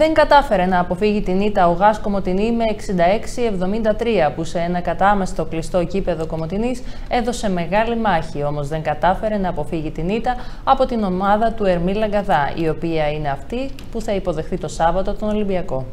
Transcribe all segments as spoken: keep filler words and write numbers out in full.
Δεν κατάφερε να αποφύγει την ήττα ο ΓΑΣ Κομοτηνή με εξήντα έξι εβδομήντα τρία, που σε ένα κατάμεστο κλειστό γήπεδο Κομοτηνής έδωσε μεγάλη μάχη, όμως δεν κατάφερε να αποφύγει την ήττα από την ομάδα του Ερμή Λαγκαδά, η οποία είναι αυτή που θα υποδεχθεί το Σάββατο τον Ολυμπιακό.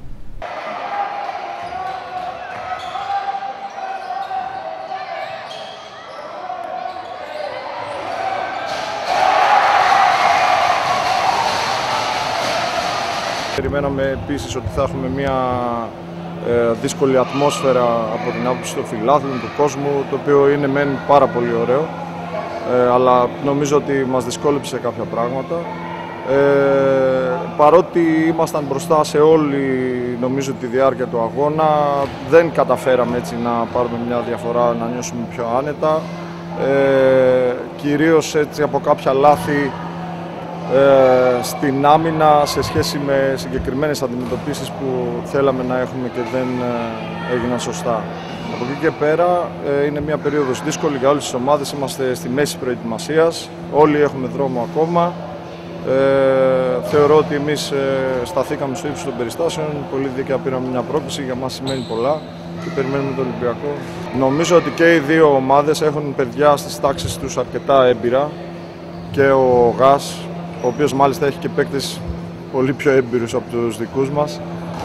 Περιμέναμε επίσης ότι θα έχουμε μια ε, δύσκολη ατμόσφαιρα από την άποψη των φιλάθλων, του κόσμου, το οποίο είναι μεν πάρα πολύ ωραίο, ε, αλλά νομίζω ότι μας δυσκόλεψε κάποια πράγματα. Ε, παρότι ήμασταν μπροστά σε όλη, νομίζω, τη διάρκεια του αγώνα, δεν καταφέραμε έτσι να πάρουμε μια διαφορά, να νιώσουμε πιο άνετα, ε, κυρίως έτσι από κάποια λάθη Ε, στην άμυνα σε σχέση με συγκεκριμένες αντιμετωπίσεις που θέλαμε να έχουμε και δεν ε, έγιναν σωστά. Από εκεί και πέρα ε, είναι μια περίοδος δύσκολη για όλες τις ομάδες, είμαστε στη μέση προετοιμασίας, όλοι έχουμε δρόμο ακόμα. Ε, θεωρώ ότι εμείς ε, σταθήκαμε στο ύψος των περιστάσεων, πολύ δίκαια πήραμε μια πρόκληση, για μας σημαίνει πολλά και περιμένουμε τον Ολυμπιακό. Νομίζω ότι και οι δύο ομάδες έχουν παιδιά στις τάξεις τους αρκετά έμπειρα, και ο ΓΑΣ, ο οποίος μάλιστα έχει και παίκτες πολύ πιο έμπειρους από τους δικούς μας.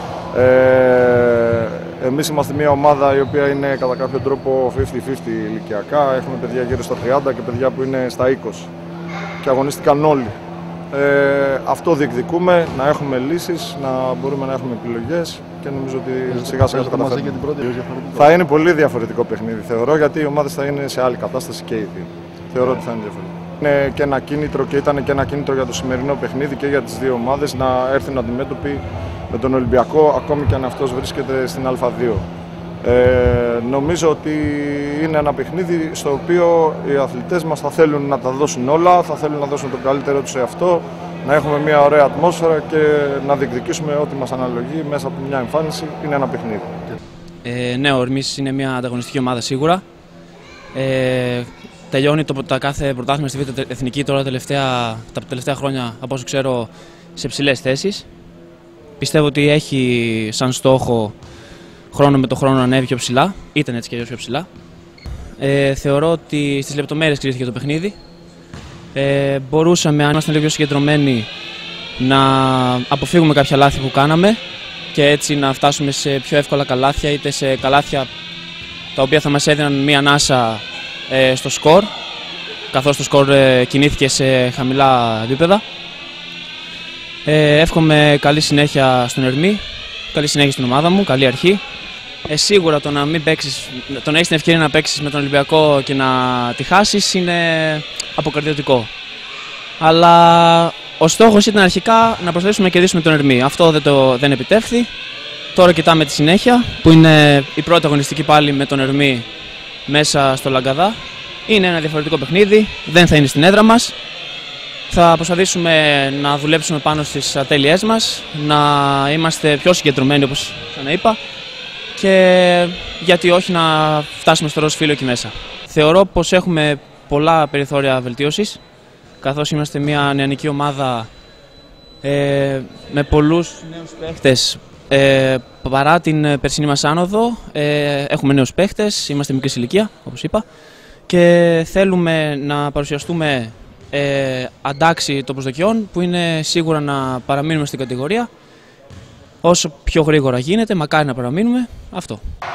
Ε, εμείς είμαστε μια ομάδα η οποία είναι κατά κάποιο τρόπο πενήντα πενήντα ηλικιακά. Έχουμε παιδιά γύρω στα τριάντα και παιδιά που είναι στα είκοσι και αγωνίστηκαν όλοι. Ε, αυτό διεκδικούμε, να έχουμε λύσεις, να μπορούμε να έχουμε επιλογές και νομίζω ότι σιγά σιγά θα καταφέρουμε. Θα είναι πολύ διαφορετικό παιχνίδι, θεωρώ, γιατί οι ομάδες θα είναι σε άλλη κατάσταση και οι δύο. Θεωρώ ότι θα είναι διαφορετικό. Είναι και ένα κίνητρο και ήταν και ένα κίνητρο για το σημερινό παιχνίδι και για τις δύο ομάδες να έρθουν αντιμέτωποι με τον Ολυμπιακό, ακόμη και αν αυτός βρίσκεται στην Α δύο. Ε, νομίζω ότι είναι ένα παιχνίδι στο οποίο οι αθλητές μας θα θέλουν να τα δώσουν όλα, θα θέλουν να δώσουν το καλύτερο τους σε αυτό, να έχουμε μια ωραία ατμόσφαιρα και να διεκδικήσουμε ό,τι μας αναλογεί μέσα από μια εμφάνιση. Είναι ένα παιχνίδι. Ε, ναι, ο Ερμής είναι μια ανταγωνιστική ομάδα σίγουρα. Ε, τελειώνει το, τα κάθε πρωτάθλημα στη Β' Εθνική τώρα τελευταία, τα τελευταία χρόνια, από όσο ξέρω, σε ψηλές θέσεις. Πιστεύω ότι έχει σαν στόχο χρόνο με το χρόνο να ανέβει πιο ψηλά. Ήταν έτσι και αλλιώς πιο ψηλά. Ε, θεωρώ ότι στις λεπτομέρειες κρίθηκε το παιχνίδι. Ε, μπορούσαμε, αν ήμασταν λίγο πιο συγκεντρωμένοι, να αποφύγουμε κάποια λάθη που κάναμε και έτσι να φτάσουμε σε πιο εύκολα καλάθια, είτε σε καλάθια τα οποία θα μας έδιναν μία ανάσα ε, στο σκορ, καθώς το σκορ ε, κινήθηκε σε χαμηλά επίπεδα. Ε, εύχομαι καλή συνέχεια στον Ερμή, καλή συνέχεια στην ομάδα μου, καλή αρχή. Ε, σίγουρα το να, μην παίξεις, το να έχεις την ευκαιρία να παίξεις με τον Ολυμπιακό και να τη χάσεις είναι αποκαρδιωτικό. Αλλά ο στόχος ήταν αρχικά να προσθέσουμε να κερδίσουμε τον Ερμή. Αυτό δεν, το, δεν επιτεύχθη. Τώρα κοιτάμε τη συνέχεια, που είναι η πρώτη αγωνιστική πάλι με τον Ερμή μέσα στο Λαγκαδά. Είναι ένα διαφορετικό παιχνίδι, δεν θα είναι στην έδρα μας. Θα προσπαθήσουμε να δουλέψουμε πάνω στις ατέλειές μας, να είμαστε πιο συγκεντρωμένοι, όπως ξαναείπα, και γιατί όχι να φτάσουμε στο ροζ φύλλο εκεί μέσα. Θεωρώ πως έχουμε πολλά περιθώρια βελτίωσης, καθώς είμαστε μια νεανική ομάδα ε, με πολλούς νέους παίχτες. Ε, παρά την περσινή μας άνοδο, ε, έχουμε νέους παίχτες, είμαστε μικρής ηλικία, όπως είπα, και θέλουμε να παρουσιαστούμε ε, αντάξει των προσδοκιών, που είναι σίγουρα να παραμείνουμε στην κατηγορία όσο πιο γρήγορα γίνεται, μακάρι να παραμείνουμε, αυτό.